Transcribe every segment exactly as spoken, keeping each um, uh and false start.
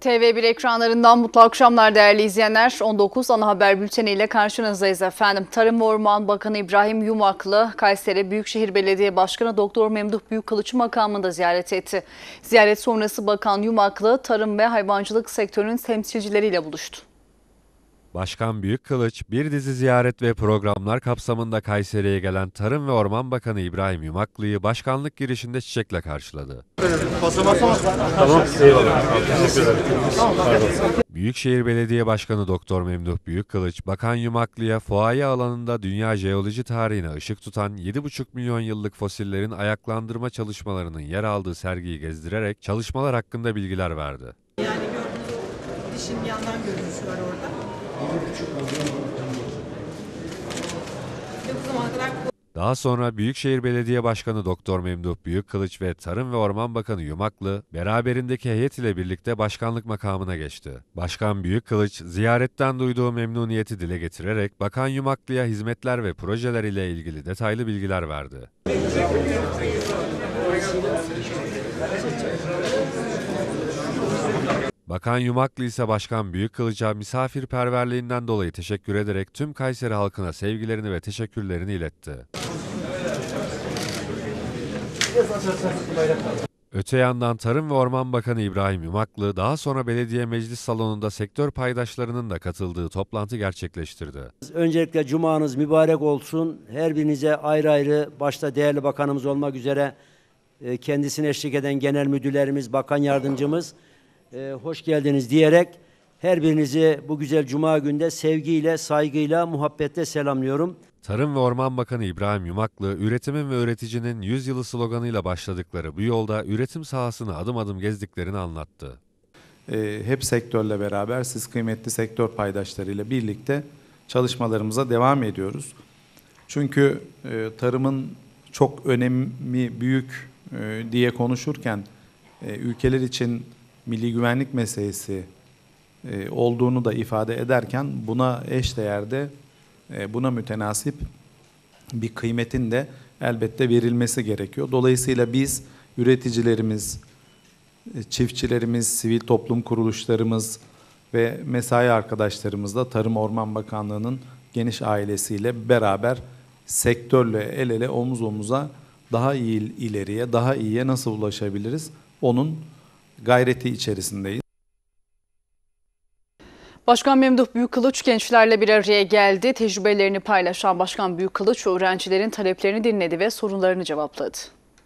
T V bir ekranlarından mutlu akşamlar değerli izleyenler. on dokuz ana haber bülteni ile karşınızdayız efendim. Tarım ve Orman Bakanı İbrahim Yumaklı, Kayseri Büyükşehir Belediye Başkanı Doktor Memduh Büyükkılıç'ı makamında ziyaret etti. Ziyaret sonrası Bakan Yumaklı, tarım ve hayvancılık sektörünün temsilcileriyle buluştu. Başkan Büyükkılıç, bir dizi ziyaret ve programlar kapsamında Kayseri'ye gelen Tarım ve Orman Bakanı İbrahim Yumaklı'yı başkanlık girişinde çiçekle karşıladı. Büyükşehir Belediye Başkanı Doktor Memduh Büyükkılıç, Bakan Yumaklı'ya fuaye alanında dünya jeoloji tarihine ışık tutan yedi buçuk milyon yıllık fosillerin ayaklandırma çalışmalarının yer aldığı sergiyi gezdirerek çalışmalar hakkında bilgiler verdi. Yani gördüğünüz o dişin yandan görünüşü var orada. Daha sonra Büyükşehir Belediye Başkanı Doktor Memduh Büyükkılıç ve Tarım ve Orman Bakanı Yumaklı, beraberindeki heyet ile birlikte başkanlık makamına geçti. Başkan Büyükkılıç, ziyaretten duyduğu memnuniyeti dile getirerek Bakan Yumaklı'ya hizmetler ve projeler ile ilgili detaylı bilgiler verdi. Bakan Yumaklı ise Başkan Büyükkılıç'a misafirperverliğinden dolayı teşekkür ederek tüm Kayseri halkına sevgilerini ve teşekkürlerini iletti. Öte yandan Tarım ve Orman Bakanı İbrahim Yumaklı, daha sonra belediye meclis salonunda sektör paydaşlarının da katıldığı toplantı gerçekleştirdi. Öncelikle cumanız mübarek olsun. Her birinize ayrı ayrı, başta değerli bakanımız olmak üzere kendisine eşlik eden genel müdürlerimiz, bakan yardımcımız, Ee, hoş geldiniz diyerek her birinizi bu güzel cuma günde sevgiyle, saygıyla, muhabbetle selamlıyorum. Tarım ve Orman Bakanı İbrahim Yumaklı, üretimin ve üreticinin yüzyılı sloganıyla başladıkları bu yolda üretim sahasını adım adım gezdiklerini anlattı. Ee, hep sektörle beraber, siz kıymetli sektör paydaşlarıyla birlikte çalışmalarımıza devam ediyoruz. Çünkü e, tarımın çok önemi büyük e, diye konuşurken e, ülkeler için milli güvenlik meselesi e, olduğunu da ifade ederken buna eşdeğerde, e, buna mütenasip bir kıymetin de elbette verilmesi gerekiyor. Dolayısıyla biz üreticilerimiz, e, çiftçilerimiz, sivil toplum kuruluşlarımız ve mesai arkadaşlarımızla Tarım Orman Bakanlığı'nın geniş ailesiyle beraber sektörle el ele omuz omuza daha iyi ileriye, daha iyiye nasıl ulaşabiliriz? Onun gayreti içerisindeyiz. Başkan Memduh Büyükkılıç gençlerle bir araya geldi. Tecrübelerini paylaşan Başkan Büyükkılıç öğrencilerin taleplerini dinledi ve sorunlarını cevapladı.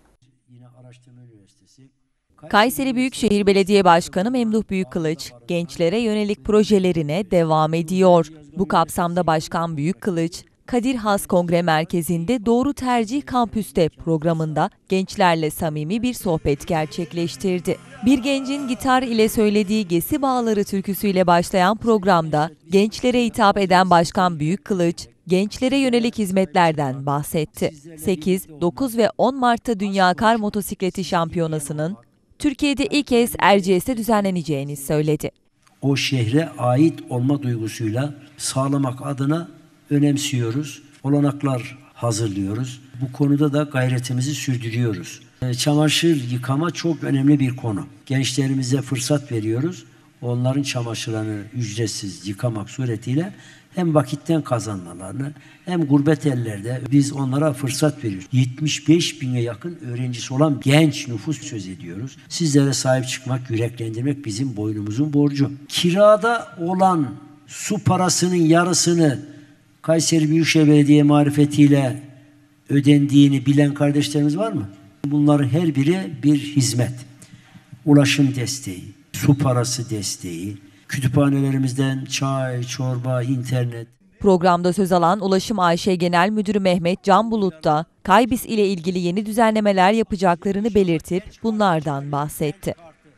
Kayseri Büyükşehir Belediye Başkanı Memduh Büyükkılıç, gençlere yönelik projelerine devam ediyor. Bu kapsamda Başkan Büyükkılıç, Kadir Has Kongre Merkezi'nde Doğru Tercih Kampüs'te programında gençlerle samimi bir sohbet gerçekleştirdi. Bir gencin gitar ile söylediği Gesi Bağları türküsüyle başlayan programda gençlere hitap eden Başkan Büyükkılıç, gençlere yönelik hizmetlerden bahsetti. sekiz, dokuz ve on Mart'ta Dünya Kar Motosikleti Şampiyonası'nın Türkiye'de ilk kez Erciyes'te düzenleneceğini söyledi. O şehre ait olma duygusuyla sağlamak adına önemsiyoruz. Olanaklar hazırlıyoruz. Bu konuda da gayretimizi sürdürüyoruz. Çamaşır yıkama çok önemli bir konu. Gençlerimize fırsat veriyoruz. Onların çamaşırlarını ücretsiz yıkamak suretiyle hem vakitten kazanmalarını hem gurbet ellerde biz onlara fırsat veriyoruz. yetmiş beş bine yakın öğrencisi olan genç nüfus söz ediyoruz. Sizlere sahip çıkmak, yüreklendirmek bizim boynumuzun borcu. Kirada olan su parasının yarısını Kayseri Büyükşehir Belediye marifetiyle ödendiğini bilen kardeşlerimiz var mı? Bunların her biri bir hizmet. Ulaşım desteği, su parası desteği, kütüphanelerimizden çay, çorba, internet. Programda söz alan Ulaşım A Ş Genel Müdürü Mehmet Can Bulut da Kaybis ile ilgili yeni düzenlemeler yapacaklarını belirtip bunlardan bahsetti.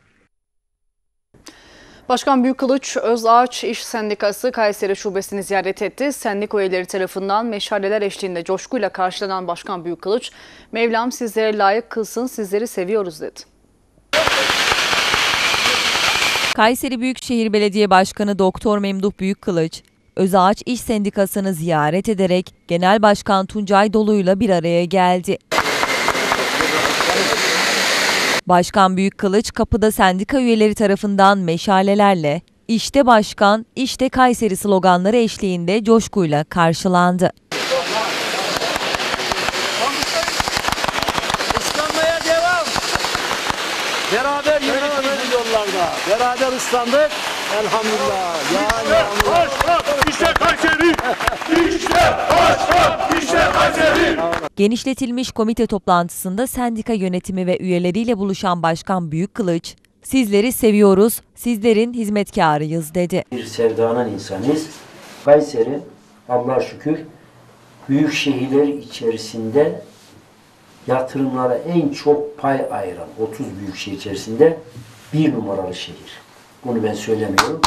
Başkan Büyükkılıç, Özağaç İş Sendikası Kayseri Şubesi'ni ziyaret etti. Sendika üyeleri tarafından meşaleler eşliğinde coşkuyla karşılanan Başkan Büyükkılıç, "Mevlam sizlere layık kılsın, sizleri seviyoruz" dedi. Kayseri Büyükşehir Belediye Başkanı Doktor Memduh Büyükkılıç, Özağaç İş Sendikası'nı ziyaret ederek Genel Başkan Tuncay Dolu'yla bir araya geldi. Başkan Büyükkılıç kapıda sendika üyeleri tarafından meşalelerle "İşte Başkan, işte Kayseri" sloganları eşliğinde coşkuyla karşılandı. Islanmaya devam. Beraber yürüdük yollarda. Beraber ıslandık. Elhamdülillah. Ya Başkan, işte Kayseri. İşte Başkan, işte Kayseri. Genişletilmiş komite toplantısında sendika yönetimi ve üyeleriyle buluşan Başkan Büyükkılıç, "Sizleri seviyoruz, sizlerin hizmetkarıyız" dedi. Bir sevdanın insanıyız. Kayseri, Allah'a şükür, büyük şehirler içerisinde yatırımlara en çok pay ayıran otuz büyük şehir içerisinde bir numaralı şehir. Bunu ben söylemiyorum.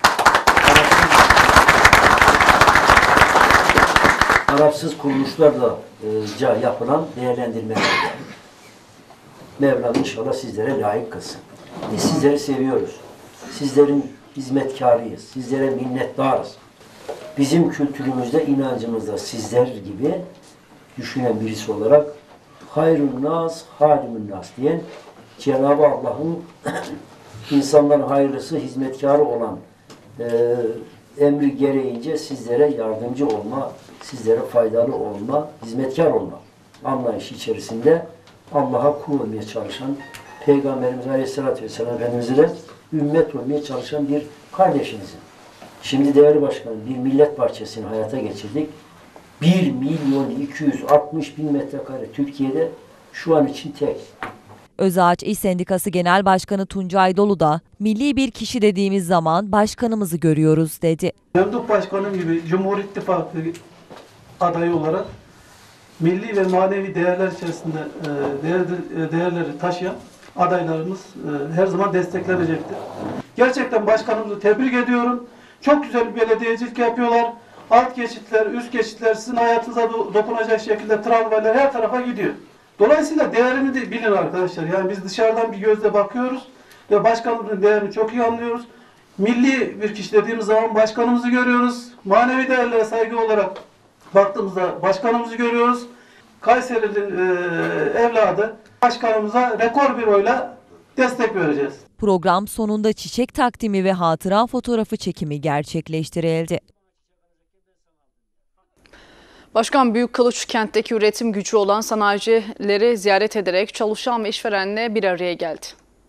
Tarafsız kuruluşlarla e, yapılan değerlendirmeler var. Mevlam inşallah sizlere layık kılsın. Biz sizleri seviyoruz. Sizlerin hizmetkarıyız. Sizlere minnettarız. Bizim kültürümüzde, inancımızda sizler gibi düşünen birisi olarak hayrun nas, halimun nas diyen Cenab-ı Allah'ın insanların hayırlısı, hizmetkarı olan e, emri gereğince sizlere yardımcı olma, sizlere faydalı olma, hizmetkar olma anlayışı içerisinde Allah'a kul olmaya çalışan, Peygamberimiz Aleyhisselatü Vesselam Efendimiz'e de ümmet olmaya çalışan bir kardeşinizin. Şimdi değerli başkanım, bir millet bahçesini hayata geçirdik. bir milyon iki yüz altmış bin metrekare Türkiye'de şu an için tek. Özağaç İş Sendikası Genel Başkanı Tuncay Dolu da "Milli bir kişi dediğimiz zaman başkanımızı görüyoruz" dedi. Memduh Başkanım gibi Cumhur İttifakı adayı olarak milli ve manevi değerler içerisinde değer, değerleri taşıyan adaylarımız her zaman desteklenecektir. Gerçekten başkanımızı tebrik ediyorum. Çok güzel bir belediyecilik yapıyorlar. Alt geçitler, üst geçitler sizin hayatınıza dokunacak şekilde tramvaylar her tarafa gidiyor. Dolayısıyla değerini de bilin arkadaşlar. Yani biz dışarıdan bir gözle bakıyoruz ve başkanımızın değerini çok iyi anlıyoruz. Milli bir kişi dediğimiz zaman başkanımızı görüyoruz. Manevi değerlere saygı olarak baktığımızda başkanımızı görüyoruz. Kayseri'nin e, evladı başkanımıza rekor bir oyla destek vereceğiz. Program sonunda çiçek takdimi ve hatıra fotoğrafı çekimi gerçekleştirildi. Başkan Büyükkılıç kentteki üretim gücü olan sanayicileri ziyaret ederek çalışan ve işverenle bir araya geldi.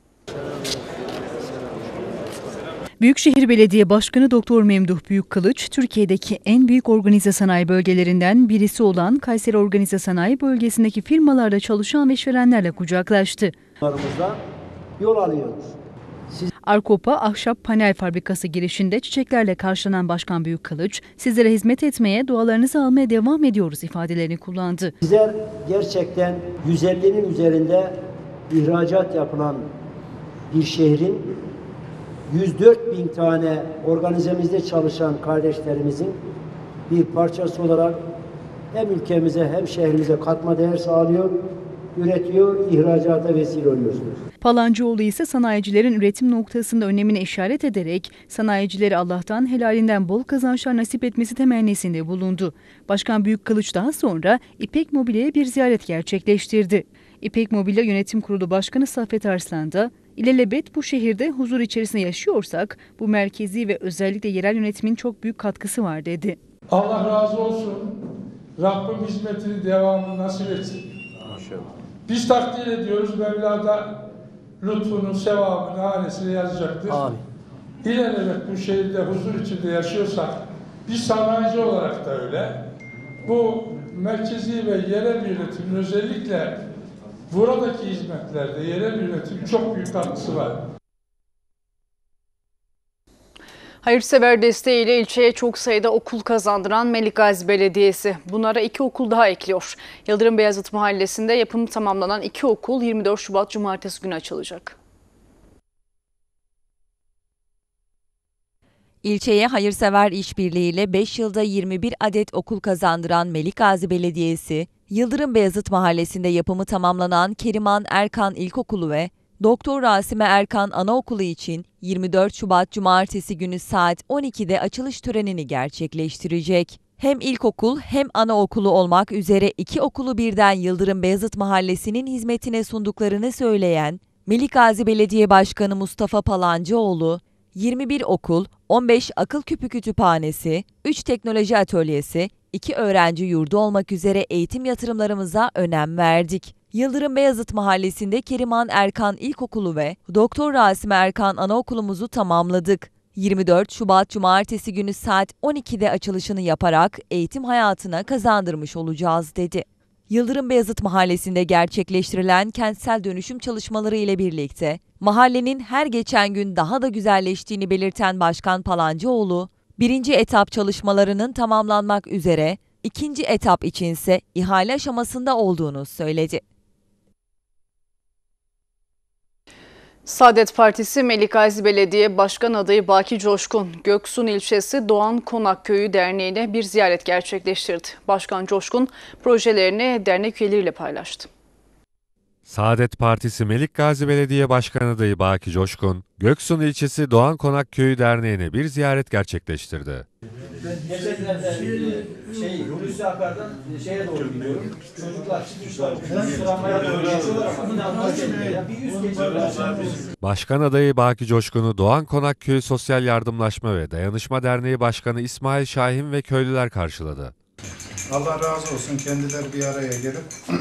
Büyükşehir Belediye Başkanı Doktor Memduh Büyükkılıç, Türkiye'deki en büyük organize sanayi bölgelerinden birisi olan Kayseri Organize Sanayi Bölgesi'ndeki firmalarda çalışan ve işverenlerle kucaklaştı. Yol alıyoruz. Arkopa Ahşap Panel Fabrikası girişinde çiçeklerle karşılanan Başkan Büyükkılıç, "Sizlere hizmet etmeye, dualarınızı almaya devam ediyoruz" ifadelerini kullandı. Bizler gerçekten yüz ellinin üzerinde ihracat yapılan bir şehrin yüz dört bin tane organizemizde çalışan kardeşlerimizin bir parçası olarak hem ülkemize hem şehrimize katma değer sağlıyor, üretiyor, ihracata vesile oluyorsunuz. Palancıoğlu ise sanayicilerin üretim noktasında önemine işaret ederek sanayicileri Allah'tan helalinden bol kazançlar nasip etmesi temennisinde bulundu. Başkan Büyükkılıç daha sonra İpek Mobilya'ya bir ziyaret gerçekleştirdi. İpek Mobilya Yönetim Kurulu Başkanı Saffet Arslan da "İlelebet bu şehirde huzur içerisinde yaşıyorsak bu merkezi ve özellikle yerel yönetimin çok büyük katkısı var" dedi. Allah razı olsun. Rabbim hizmetini devamını nasip etsin. Biz takdir ediyoruz. Mevla da lütfunu, sevabını hanesine yazacaktır. Amin. İlelebet bu şehirde huzur içinde yaşıyorsak, biz sanayici olarak da öyle. Bu merkezi ve yerel yönetimin özellikle buradaki hizmetlerde yerel yönetimin çok büyük katkısı var. Hayırsever desteğiyle ilçeye çok sayıda okul kazandıran Melikgazi Belediyesi bunlara iki okul daha ekliyor. Yıldırım Beyazıt Mahallesi'nde yapımı tamamlanan iki okul yirmi dört Şubat Cumartesi günü açılacak. İlçeye hayırsever işbirliğiyle beş yılda yirmi bir adet okul kazandıran Melikgazi Belediyesi, Yıldırım Beyazıt Mahallesi'nde yapımı tamamlanan Keriman Erkan İlkokulu ve Doktor Rasime Erkan Anaokulu için yirmi dört Şubat Cumartesi günü saat on ikide açılış törenini gerçekleştirecek. Hem ilkokul hem anaokulu olmak üzere iki okulu birden Yıldırım Beyazıt Mahallesi'nin hizmetine sunduklarını söyleyen Melikgazi Belediye Başkanı Mustafa Palancıoğlu, yirmi bir okul, on beş akıl küpü kütüphanesi, üç teknoloji atölyesi, iki öğrenci yurdu olmak üzere eğitim yatırımlarımıza önem verdik. Yıldırım Beyazıt Mahallesi'nde Keriman Erkan İlkokulu ve Doktor Rasim Erkan Anaokulumuzu tamamladık. yirmi dört Şubat Cumartesi günü saat on ikide açılışını yaparak eğitim hayatına kazandırmış olacağız dedi. Yıldırım Beyazıt Mahallesi'nde gerçekleştirilen kentsel dönüşüm çalışmaları ile birlikte mahallenin her geçen gün daha da güzelleştiğini belirten Başkan Palancıoğlu, birinci etap çalışmalarının tamamlanmak üzere, ikinci etap içinse ihale aşamasında olduğunu söyledi. Saadet Partisi Melikgazi Belediye Başkan adayı Baki Coşkun, Göksun ilçesi Doğan Konak Köyü Derneği'ne bir ziyaret gerçekleştirdi. Başkan Coşkun projelerini dernek üyeleriyle paylaştı. Saadet Partisi Melikgazi Belediye Başkan adayı Baki Coşkun, Göksun ilçesi Doğan Konak Köyü Derneği'ne bir ziyaret gerçekleştirdi. Geçenlerde şey Hulusi Akar'dan şeye doğru gidiyorum. Çocuklar çıkmışlar. Tramvaya doğru geçiyorlar ama yine anlamaz ya. Bir yüz geçiyorlar. Başkan adayı Baki Coşkun'u Doğan Konak Köyü Sosyal Yardımlaşma ve Dayanışma Derneği Başkanı İsmail Şahin ve köylüler karşıladı. Allah razı olsun, kendileri bir araya gelip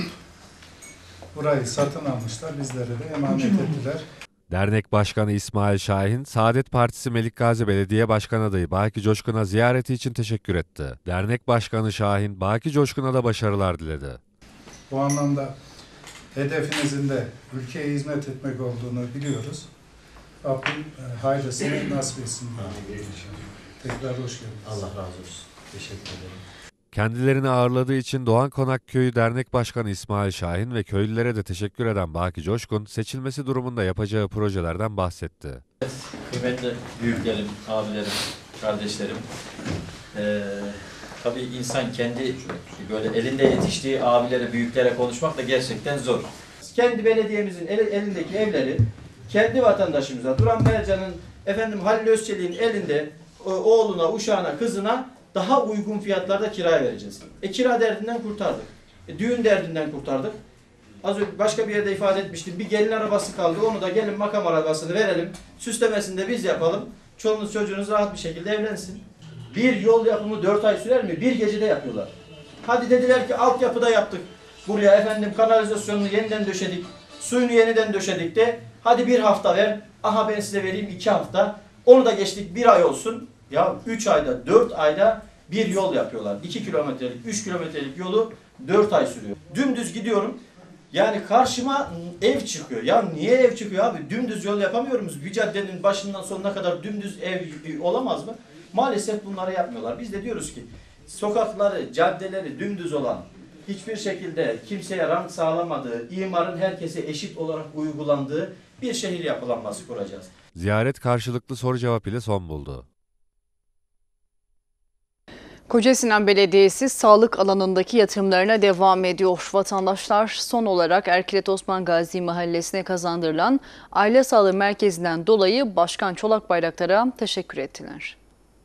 burayı satın almışlar, bizlere de emanet ettiler. Dernek Başkanı İsmail Şahin, Saadet Partisi Melikgazi Belediye Başkan adayı Baki Coşkun'a ziyareti için teşekkür etti. Dernek Başkanı Şahin, Baki Coşkun'a da başarılar diledi. Bu anlamda hedefinizin de ülkeye hizmet etmek olduğunu biliyoruz. Rabbim hayırlısını nasip etsin. Tekrar hoş geldiniz. Allah razı olsun. Teşekkür ederim. Kendilerini ağırladığı için Doğan Konak Köyü Dernek Başkanı İsmail Şahin ve köylülere de teşekkür eden Baki Coşkun, seçilmesi durumunda yapacağı projelerden bahsetti. Kıymetli büyüklerim, abilerim, kardeşlerim, ee, tabii insan kendi böyle elinde yetiştiği abilere, büyüklere konuşmak da gerçekten zor. Kendi belediyemizin el, elindeki evleri kendi vatandaşımıza, Duran Mercan'ın, efendim Halil Özçelik'in elinde oğluna, uşağına, kızına daha uygun fiyatlarda kiraya vereceğiz. E kira derdinden kurtardık. E, düğün derdinden kurtardık. Az önce başka bir yerde ifade etmiştim. Bir gelin arabası kaldı. Onu da gelin makam arabasını verelim. Süslemesini de biz yapalım. Çoluğunuz çocuğunuz rahat bir şekilde evlensin. Bir yol yapımı dört ay sürer mi? Bir gecede yapıyorlar. Hadi dediler ki altyapıda yaptık. Buraya efendim kanalizasyonunu yeniden döşedik. Suyunu yeniden döşedik de hadi bir hafta ver. Aha ben size vereyim iki hafta. Onu da geçtik bir ay olsun. Ya üç ayda, dört ayda bir yol yapıyorlar. iki kilometrelik, üç kilometrelik yolu dört ay sürüyor. Dümdüz gidiyorum. Yani karşıma ev çıkıyor. Ya niye ev çıkıyor abi? Dümdüz yol yapamıyor muyuz? Bir caddenin başından sonuna kadar dümdüz ev olamaz mı? Maalesef bunları yapmıyorlar. Biz de diyoruz ki sokakları, caddeleri dümdüz olan, hiçbir şekilde kimseye rant sağlamadığı, imarın herkese eşit olarak uygulandığı bir şehir yapılanması kuracağız. Ziyaret karşılıklı soru cevap ile son buldu. Kocasinan Belediyesi sağlık alanındaki yatırımlarına devam ediyor. Vatandaşlar son olarak Erkilet Osman Gazi Mahallesi'ne kazandırılan Aile Sağlığı Merkezi'nden dolayı Başkan Çolak Bayraktar'a teşekkür ettiler.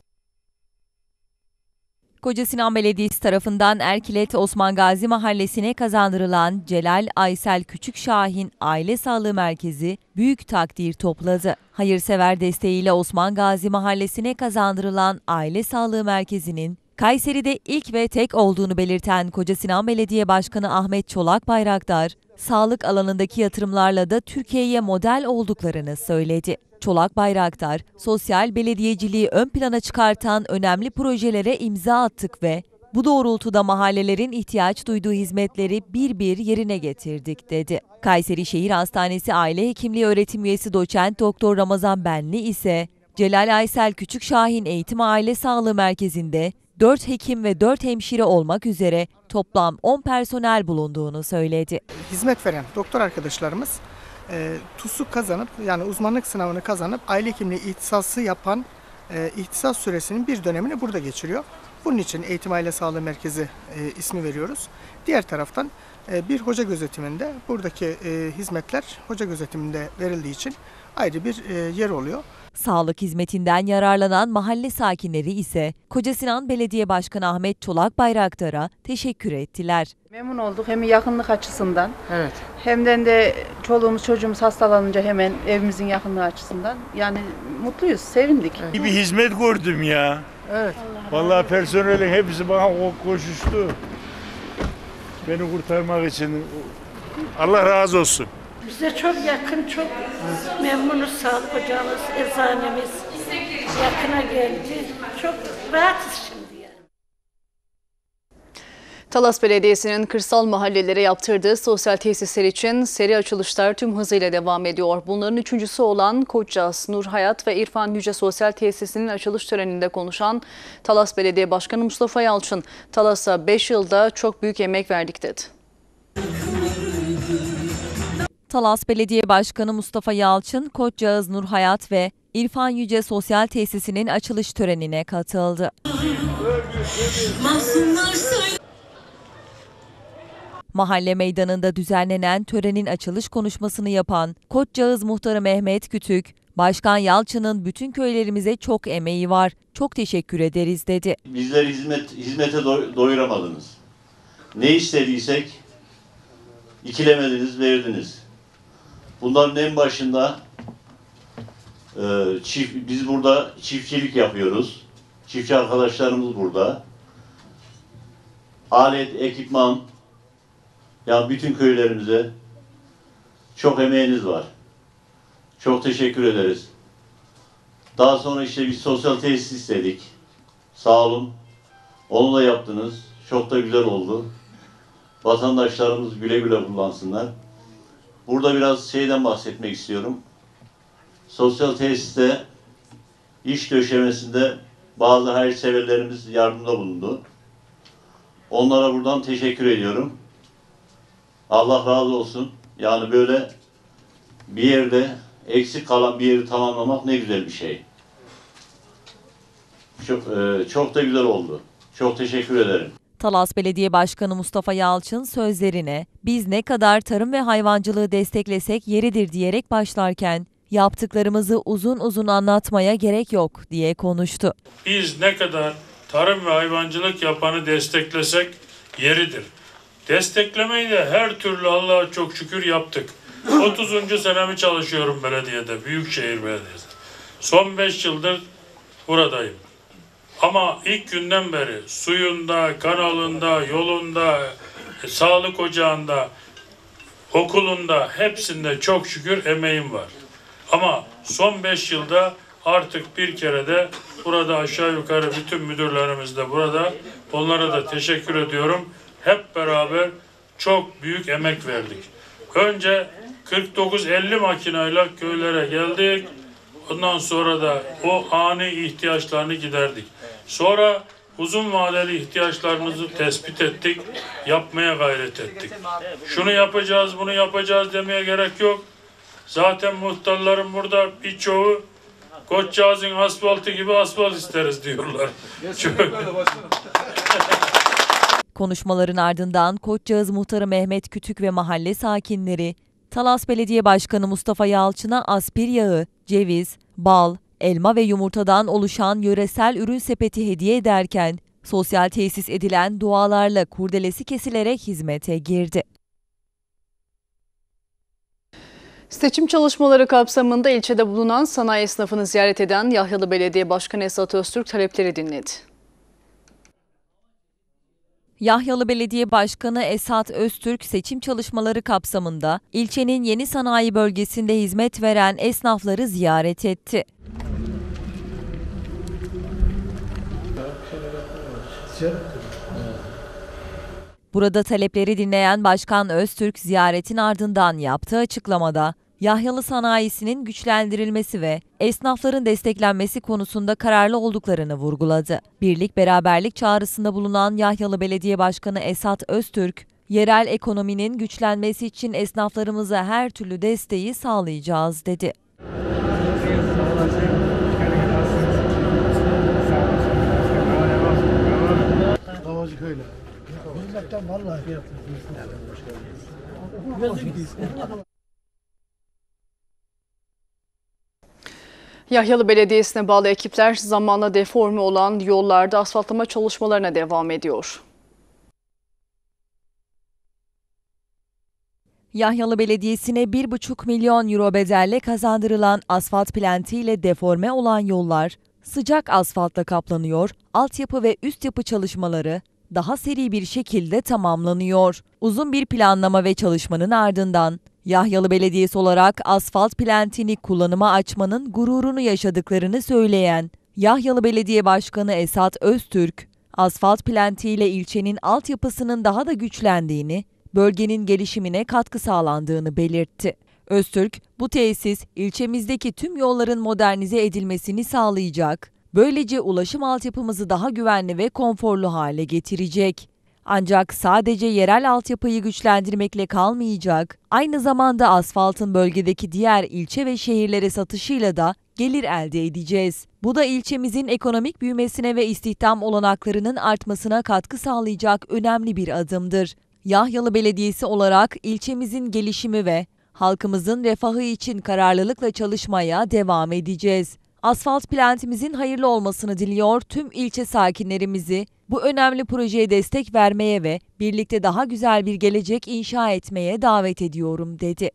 Kocasinan Belediyesi tarafından Erkilet Osman Gazi Mahallesi'ne kazandırılan Celal Aysel Küçükşahin Aile Sağlığı Merkezi büyük takdir topladı. Hayırsever desteğiyle Osman Gazi Mahallesi'ne kazandırılan Aile Sağlığı Merkezi'nin Kayseri'de ilk ve tek olduğunu belirten Kocasinan Belediye Başkanı Ahmet Çolak Bayraktar, sağlık alanındaki yatırımlarla da Türkiye'ye model olduklarını söyledi. Çolak Bayraktar, sosyal belediyeciliği ön plana çıkartan önemli projelere imza attık ve bu doğrultuda mahallelerin ihtiyaç duyduğu hizmetleri bir bir yerine getirdik dedi. Kayseri Şehir Hastanesi Aile Hekimliği Öğretim Üyesi Doçent Doktor Ramazan Benli ise Celal Aysel Küçükşahin Eğitim Aile Sağlığı Merkezi'nde dört hekim ve dört hemşire olmak üzere toplam on personel bulunduğunu söyledi. Hizmet veren doktor arkadaşlarımız e, TUS'u kazanıp yani uzmanlık sınavını kazanıp aile hekimliği ihtisası yapan e, ihtisas süresinin bir dönemini burada geçiriyor. Bunun için Eğitim Aile Sağlığı Merkezi e, ismi veriyoruz. Diğer taraftan e, bir hoca gözetiminde buradaki e, hizmetler hoca gözetiminde verildiği için ayrı bir e, yer oluyor. Sağlık hizmetinden yararlanan mahalle sakinleri ise Kocasinan Belediye Başkanı Ahmet Çolak Bayraktar'a teşekkür ettiler. Memnun olduk hem yakınlık açısından. Evet. Hem de, de çoluğumuz çocuğumuz hastalanınca hemen evimizin yakınlığı açısından. Yani mutluyuz, sevindik. Evet. Bir hizmet gördüm ya. Evet. Vallahi personelin hepsi bana koşuştu. Beni kurtarmak için. Allah razı olsun. Bize çok yakın, çok memnunuz, sağlık ocağımız, eczanemiz yakına geldi. Çok rahatız şimdi yani. Talas Belediyesi'nin kırsal mahallelere yaptırdığı sosyal tesisler için seri açılışlar tüm hızıyla devam ediyor. Bunların üçüncüsü olan Koçcağız, Nur Hayat ve İrfan Yüce Sosyal Tesisi'nin açılış töreninde konuşan Talas Belediye Başkanı Mustafa Yalçın, Talas'a beş yılda çok büyük emek verdik dedi. Talas Belediye Başkanı Mustafa Yalçın, Koçcağız Nur Hayat ve İrfan Yüce Sosyal Tesisi'nin açılış törenine katıldı. Mahalle meydanında düzenlenen törenin açılış konuşmasını yapan Koçcağız Muhtarı Mehmet Kütük, Başkan Yalçın'ın bütün köylerimize çok emeği var, çok teşekkür ederiz dedi. Bizleri hizmet, hizmete doyuramadınız. Ne istediysek ikilemediniz, verdiniz. Bunların en başında e, çift, biz burada çiftçilik yapıyoruz. Çiftçi arkadaşlarımız burada. Alet, ekipman, ya bütün köylerimize çok emeğiniz var. Çok teşekkür ederiz. Daha sonra işte bir sosyal tesis istedik. Sağ olun. Onu da yaptınız. Çok da güzel oldu. Vatandaşlarımız güle güle kullansınlar. Burada biraz şeyden bahsetmek istiyorum. Sosyal tesiste iş döşemesinde bazı hayırseverlerimiz yardımda bulundu. Onlara buradan teşekkür ediyorum. Allah razı olsun. Yani böyle bir yerde eksik kalan bir yeri tamamlamak ne güzel bir şey. Çok, e, çok da güzel oldu. Çok teşekkür ederim. Talas Belediye Başkanı Mustafa Yalçın sözlerine "Biz ne kadar tarım ve hayvancılığı desteklesek yeridir" diyerek başlarken yaptıklarımızı uzun uzun anlatmaya gerek yok diye konuştu. Biz ne kadar tarım ve hayvancılık yapanı desteklesek yeridir. Desteklemeyi de her türlü Allah'a çok şükür yaptık. otuzuncu senemi çalışıyorum belediyede, Büyükşehir Belediyesi. Son beş yıldır buradayım. Ama ilk günden beri suyunda, kanalında, yolunda, sağlık ocağında, okulunda hepsinde çok şükür emeğim var. Ama son beş yılda artık bir kere de burada aşağı yukarı bütün müdürlerimiz de burada. Onlara da teşekkür ediyorum. Hep beraber çok büyük emek verdik. Önce kırk dokuz elli makinayla köylere geldik. Ondan sonra da o ani ihtiyaçlarını giderdik. Sonra uzun vadeli ihtiyaçlarımızı tespit ettik, yapmaya gayret ettik. Şunu yapacağız, bunu yapacağız demeye gerek yok. Zaten muhtarların burada birçoğu Koçcağız'ın asfaltı gibi asfalt isteriz diyorlar. Konuşmaların ardından Koçcağız Muhtarı Mehmet Kütük ve mahalle sakinleri Talas Belediye Başkanı Mustafa Yalçın'a aspir yağı, ceviz, bal, elma ve yumurtadan oluşan yöresel ürün sepeti hediye ederken sosyal tesis edilen dualarla kurdelesi kesilerek hizmete girdi. Seçim çalışmaları kapsamında ilçede bulunan sanayi esnafını ziyaret eden Yahyalı Belediye Başkanı Esat Öztürk talepleri dinledi. Yahyalı Belediye Başkanı Esat Öztürk seçim çalışmaları kapsamında ilçenin yeni sanayi bölgesinde hizmet veren esnafları ziyaret etti. Burada talepleri dinleyen Başkan Öztürk ziyaretin ardından yaptığı açıklamada Yahyalı sanayisinin güçlendirilmesi ve esnafların desteklenmesi konusunda kararlı olduklarını vurguladı. Birlik beraberlik çağrısında bulunan Yahyalı Belediye Başkanı Esat Öztürk, yerel ekonominin güçlenmesi için esnaflarımıza her türlü desteği sağlayacağız dedi. Yahyalı Belediyesi'ne bağlı ekipler zamanla deforme olan yollarda asfaltlama çalışmalarına devam ediyor. Yahyalı Belediyesi'ne bir buçuk milyon euro bedelle kazandırılan asfalt plentiyle deforme olan yollar sıcak asfaltla kaplanıyor, altyapı ve üst yapı çalışmaları daha seri bir şekilde tamamlanıyor. Uzun bir planlama ve çalışmanın ardından Yahyalı Belediyesi olarak asfalt plentini kullanıma açmanın gururunu yaşadıklarını söyleyen Yahyalı Belediye Başkanı Esat Öztürk, asfalt plentiyle ilçenin altyapısının daha da güçlendiğini, bölgenin gelişimine katkı sağlandığını belirtti. Öztürk, bu tesis ilçemizdeki tüm yolların modernize edilmesini sağlayacak, böylece ulaşım altyapımızı daha güvenli ve konforlu hale getirecek. Ancak sadece yerel altyapıyı güçlendirmekle kalmayacak, aynı zamanda asfaltın bölgedeki diğer ilçe ve şehirlere satışıyla da gelir elde edeceğiz. Bu da ilçemizin ekonomik büyümesine ve istihdam olanaklarının artmasına katkı sağlayacak önemli bir adımdır. Yahyalı Belediyesi olarak ilçemizin gelişimi ve halkımızın refahı için kararlılıkla çalışmaya devam edeceğiz. Asfalt plantimizin hayırlı olmasını diliyor, tüm ilçe sakinlerimizi bu önemli projeye destek vermeye ve birlikte daha güzel bir gelecek inşa etmeye davet ediyorum dedi.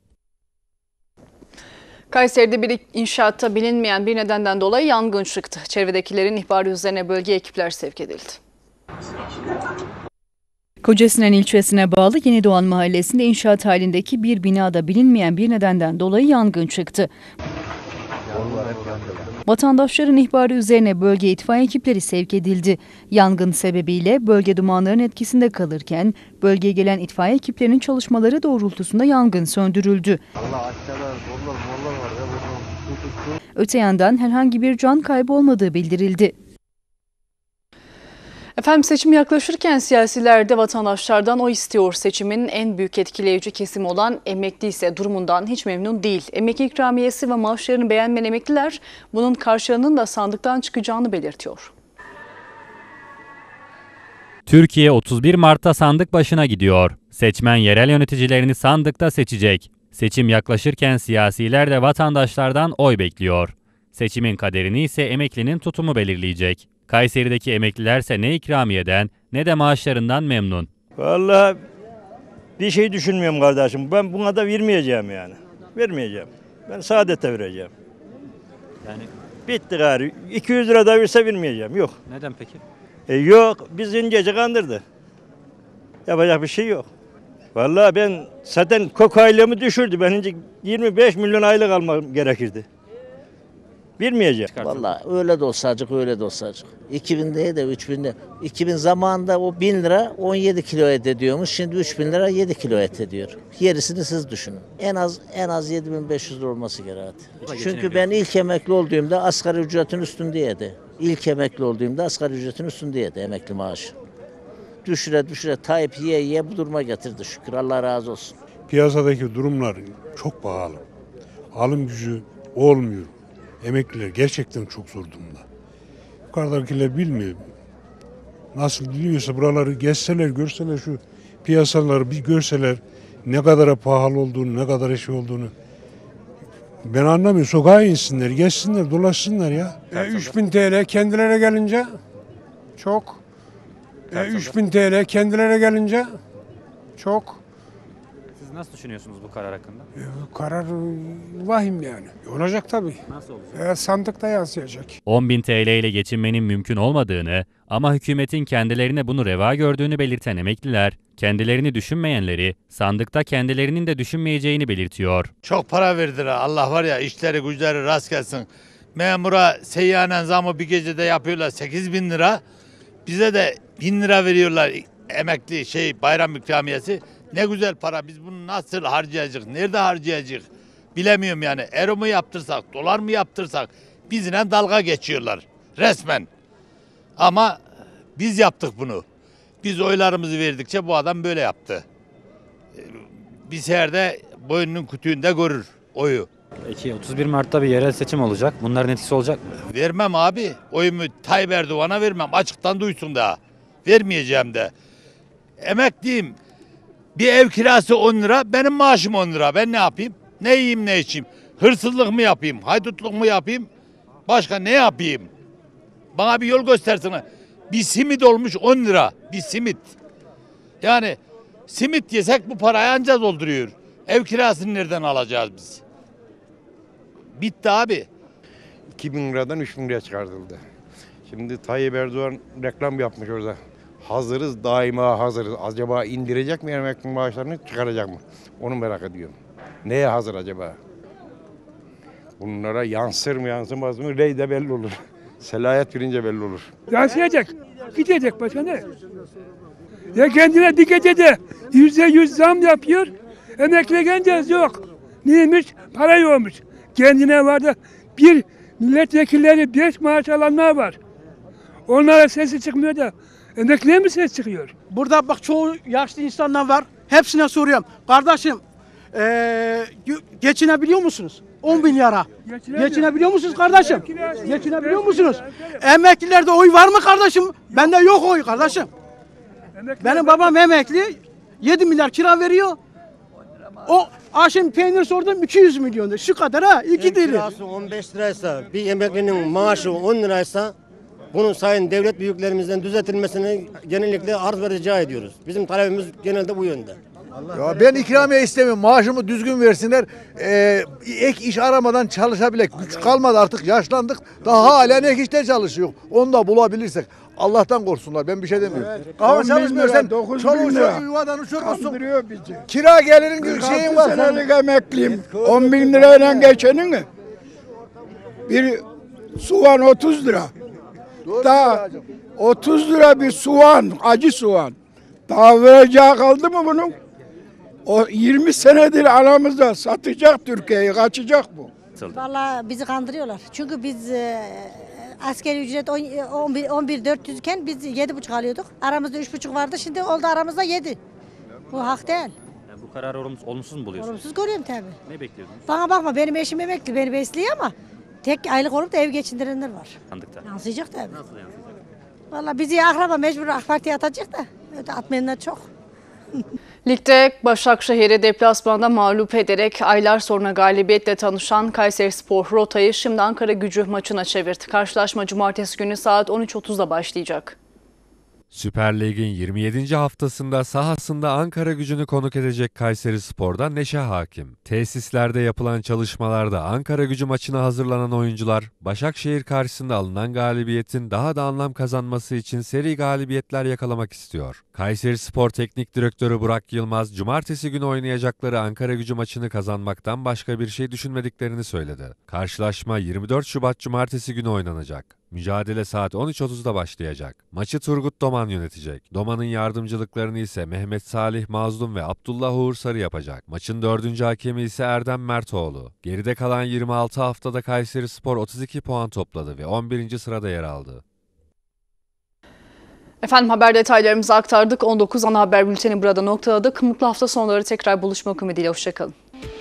Kayseri'de bir inşaatta bilinmeyen bir nedenden dolayı yangın çıktı. Çevredekilerin ihbarı üzerine bölgeye ekipler sevk edildi. Kocasinan ilçesine bağlı Yenidoğan mahallesinde inşaat halindeki bir binada bilinmeyen bir nedenden dolayı yangın çıktı. Vatandaşların ihbarı üzerine bölge itfaiye ekipleri sevk edildi. Yangın sebebiyle bölge dumanların etkisinde kalırken bölgeye gelen itfaiye ekiplerinin çalışmaları doğrultusunda yangın söndürüldü. Öte yandan herhangi bir can kaybı olmadığı bildirildi. Efendim, seçim yaklaşırken siyasiler de vatandaşlardan oy istiyor. Seçimin en büyük etkileyici kesimi olan emekli ise durumundan hiç memnun değil. Emekli ikramiyesi ve maaşlarını beğenmeyen emekliler bunun karşılığının da sandıktan çıkacağını belirtiyor. Türkiye otuz bir Mart'ta sandık başına gidiyor. Seçmen yerel yöneticilerini sandıkta seçecek. Seçim yaklaşırken siyasiler de vatandaşlardan oy bekliyor. Seçimin kaderini ise emeklinin tutumu belirleyecek. Kayseri'deki emeklilerse ne ikramiyeden ne de maaşlarından memnun. Vallahi bir şey düşünmüyorum kardeşim. Ben buna da vermeyeceğim yani. Vermeyeceğim. Ben saadete vereceğim. Yani bitti gari. iki yüz lira da verse vermeyeceğim. Yok. neden peki? E yok. Biz incece kandırdı. Yapacak bir şey yok. Vallahi ben zaten kok aylığımı düşürdü. Ben ince yirmi beş milyon aylık almam gerekirdi. Vermeyeceğim. Vallahi öyle de olsacık öyle de olsacık. iki bin değil de üç bin de. iki bin zamanında o bin lira on yedi kilo et ediyormuş. Şimdi üç bin lira yedi kilo et ediyor. Gerisini siz düşünün. En az en az yedi bin beş yüz lira olması gerekti. Çünkü ben ilk emekli olduğumda asgari ücretin üstündeydi. İlk emekli olduğumda asgari ücretin üstündeydi emekli maaşı. Düşüre düşüre Tayyip yiye yiye bu duruma getirdi şükür. Allah razı olsun. Piyasadaki durumlar çok pahalı. Alım gücü olmuyor. Emekliler gerçekten çok zor durumda. Yukarıdakiler bilmiyor. Nasıl biliyorsa buraları gezseler, görseler şu piyasaları bir görseler ne kadar pahalı olduğunu, ne kadar şey olduğunu. Ben anlamıyorum. Sokağa insinler, gezsinler, dolaşsınlar ya. E, üç bin T L kendilerine gelince çok. E, üç bin T L kendilerine gelince çok. Siz nasıl düşünüyorsunuz bu karar hakkında? E, karar vahim yani. Olacak tabii. Nasıl olacak? E, sandıkta yansıyacak. on bin T L ile geçinmenin mümkün olmadığını ama hükümetin kendilerine bunu reva gördüğünü belirten emekliler, kendilerini düşünmeyenleri sandıkta kendilerinin de düşünmeyeceğini belirtiyor. Çok para verdiler. Allah var ya, işleri güçleri rast gelsin. Memura seyyanen zamı bir gecede yapıyorlar sekiz bin lira. Bize de bin lira veriyorlar emekli şey bayram ikramiyesi. Ne güzel para. Biz bunu nasıl harcayacak? Nerede harcayacak? Bilemiyorum yani. Euro mu yaptırsak, dolar mı yaptırsak bizimle dalga geçiyorlar resmen. Ama biz yaptık bunu. Biz oylarımızı verdikçe bu adam böyle yaptı. Bir seferde boynunun kütüğünde görür oyu. Peki otuz bir Mart'ta bir yerel seçim olacak. Bunların etkisi olacak mı? Vermem abi. Oyumu Tayyip Erdoğan'a vermem. Açıktan duysun daha. Vermeyeceğim de. Emekliyim. Bir ev kirası on lira. Benim maaşım on lira. Ben ne yapayım? Ne yiyeyim ne içeyim? Hırsızlık mı yapayım? Haydutluk mu yapayım? Başka ne yapayım? Bana bir yol göstersene. Bir simit olmuş on lira. Bir simit. Yani simit yesek bu parayı anca dolduruyor. Ev kirasını nereden alacağız biz? Bitti abi. iki bin liradan üç bin liraya çıkartıldı. Şimdi Tayyip Erdoğan reklam yapmış orada. Hazırız, daima hazırız. Acaba indirecek mi emekli maaşlarını, çıkaracak mı? Onu merak ediyorum. Neye hazır acaba? Bunlara yansır mı yansımaz mı? Rey de belli olur. Selayet birince belli olur. Yansıyacak. Gidecek başka ne? Ya kendine dikkat de yüzde yüz zam yapıyor. Emekli gelince yok. Neymiş? Para yokmuş. Kendine var da bir milletvekilleri beş maaş alanlar var. Onlara sesi çıkmıyor da emekliye mi ses çıkıyor? Burada bak çoğu yaşlı insanlar var. Hepsine soruyorum. Kardeşim ee, geçinebiliyor musunuz? on bin lira. Geçinebiliyor musunuz kardeşim? Geçinebiliyor musunuz? Emeklilerde oy var mı kardeşim? Bende yok oy kardeşim. Benim babam emekli. yedi milyar kira veriyor. O aşım peynir sordum iki yüz milyondu. Şu kadar ha. iki deli. Kirası on beş liraysa, bir emeklinin maaşı on liraysa bunun sayın devlet büyüklerimizden düzeltilmesini genellikle arz ve rica ediyoruz. Bizim talebimiz genelde bu yönde. Ya ben ikramiye istemiyorum. Maaşımı düzgün versinler. Ee, ek iş aramadan çalışabilek. Güç kalmadı artık. Yaşlandık. Daha halen ek işte çalışıyor. Onu da bulabilirsek. Allah'tan korksunlar. Ben bir şey demiyorum. Evet. Kahve çalışmıyorsan çoluğu çocuğu yuvadan uçurmuşsun. Kira gelirin şeyin var. Senelik emekliyim. on bin lirayla geçenin mi? Bir soğan otuz lira. Daha otuz lira bir soğan, acı soğan. Daha vereceği kaldı mı bunun? O yirmi senedir aramızda satacak Türkiye'yi, kaçacak bu. Vallahi bizi kandırıyorlar. Çünkü biz e, asgari ücret on bir dört yüz iken biz yedi buçuk alıyorduk. Aramızda üç buçuk vardı. Şimdi oldu aramızda yedi. Bu hak değil. Yani bu kararı olumsuz, olumsuz mu buluyorsunuz? Olumsuz görüyorum tabii. Ne bekliyordunuz? Bana bakma benim eşim emekli, beni besliyor ama tek aylık olup da ev geçindirenler var. Sandıkta. Yansıyacak tabii. Nasıl yansıyacak? Vallahi bizi akraba mecbur AK Parti'ye atacak da öte atmayanlar çok. Ligde Başakşehir'i deplasmanda mağlup ederek aylar sonra galibiyetle tanışan Kayserispor rotayı şimdi Ankaragücü maçına çevirdi. Karşılaşma cumartesi günü saat on üç otuzda başlayacak. Süper Lig'in yirmi yedinci haftasında sahasında Ankaragücü'nü konuk edecek Kayserispor'da neşe hakim. Tesislerde yapılan çalışmalarda Ankaragücü maçına hazırlanan oyuncular, Başakşehir karşısında alınan galibiyetin daha da anlam kazanması için seri galibiyetler yakalamak istiyor. Kayserispor Teknik Direktörü Burak Yılmaz, cumartesi günü oynayacakları Ankaragücü maçını kazanmaktan başka bir şey düşünmediklerini söyledi. Karşılaşma yirmi dört Şubat Cumartesi günü oynanacak. Mücadele saat on üç otuzda başlayacak. Maçı Turgut Doman yönetecek. Doman'ın yardımcılıklarını ise Mehmet Salih Mazlum ve Abdullah Uğur Sarı yapacak. Maçın dördüncü hakemi ise Erdem Mertoğlu. Geride kalan yirmi altı haftada Kayserispor otuz iki puan topladı ve on birinci sırada yer aldı. Efendim haber detaylarımızı aktardık. on dokuz ana haber bülteni burada noktaladık. Mutlu hafta sonları tekrar buluşmak ümidiyle. Hoşçakalın.